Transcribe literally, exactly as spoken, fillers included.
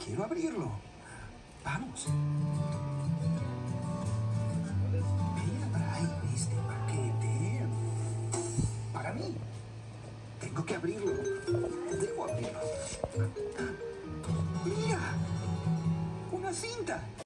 Quiero abrirlo. Vamos. Mira, trae este paquete. Para mí. Tengo que abrirlo. Debo abrirlo. Mira. Una cinta.